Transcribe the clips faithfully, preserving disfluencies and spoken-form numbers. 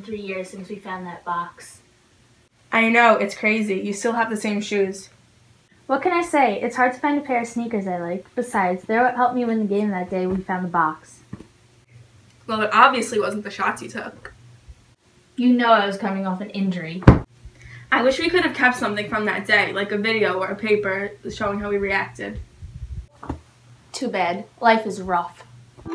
in three years since we found that box. I know, it's crazy. You still have the same shoes. What can I say? It's hard to find a pair of sneakers I like. Besides, they're what helped me win the game that day we found the box. Well, it obviously wasn't the shots you took. You know I was coming off an injury. I wish we could have kept something from that day, like a video or a paper showing how we reacted. Too bad. Life is rough.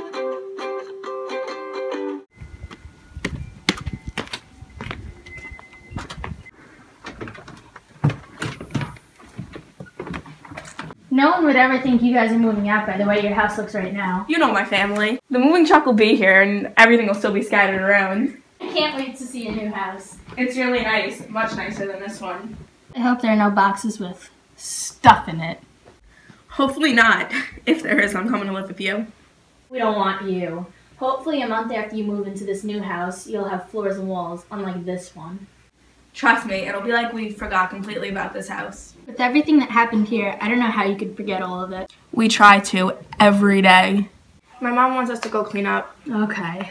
No one would ever think you guys are moving out by the way your house looks right now. You know my family. The moving truck will be here and everything will still be scattered around. I can't wait to see your new house. It's really nice. Much nicer than this one. I hope there are no boxes with stuff in it. Hopefully not. If there is, I'm coming to live with you. We don't want you. Hopefully a month after you move into this new house, you'll have floors and walls, unlike this one. Trust me, it'll be like we forgot completely about this house. With everything that happened here, I don't know how you could forget all of it. We try to every day. My mom wants us to go clean up. Okay.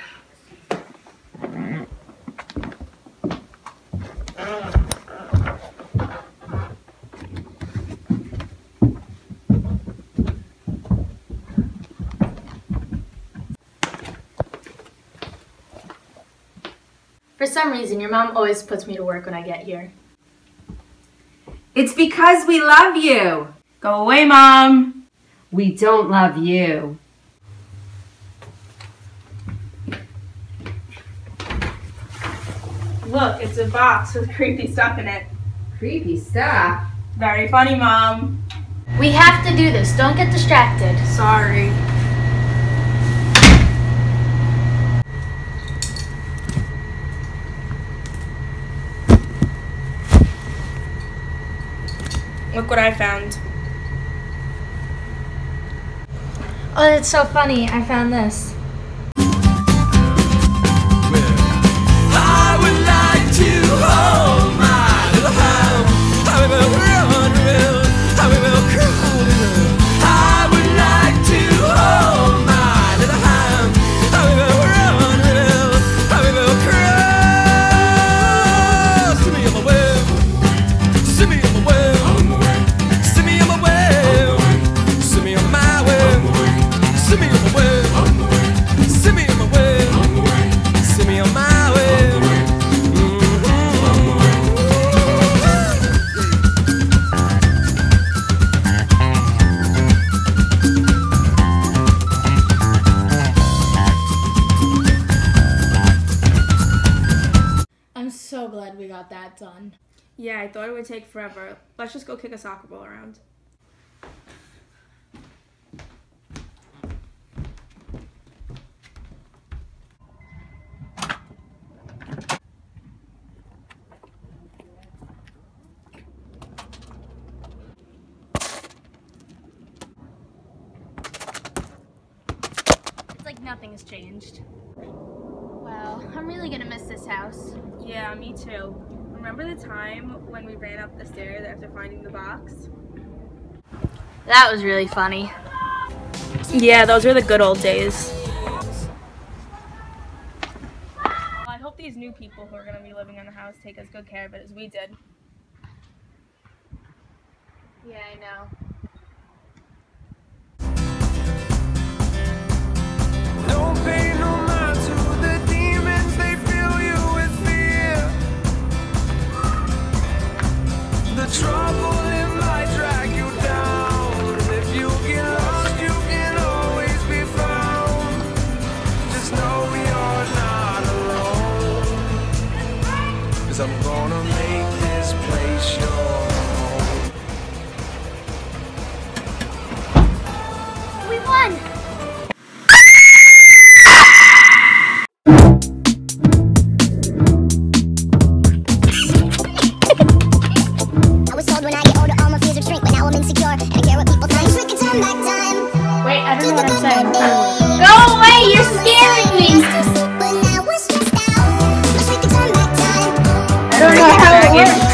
For some reason, your mom always puts me to work when I get here. It's because we love you. Go away, Mom. We don't love you. Look, it's a box with creepy stuff in it. Creepy stuff? Very funny, Mom. We have to do this. Don't get distracted. Sorry. Look what I found. Oh, that's so funny. I found this. I would like to hold my little hand. I will run, I will crawl. I would like to hold my little hand. I will run, I will crawl. See me on my way. See me on my way. See me on my way. See me on my way. See me on my way. See me on my way. See me on my way. I'm so glad we got that done. Yeah, I thought it would take forever. Let's just go kick a soccer ball around. It's like nothing has changed. Wow, I'm really gonna miss this house. Yeah, me too. Remember the time when we ran up the stairs after finding the box? That was really funny. Yeah, those were the good old days. I hope these new people who are going to be living in the house take as good care of it as we did. Yeah, I know. Don't pay no mind to the demons, they fill you with fear. The trouble it might drag you down, and if you get lost, you can always be found. Just know you're not alone, 'cause I'm gonna make this place your home. We won! Wait, I don't know what I'm saying. Go away! You're scaring me! I don't know how it works.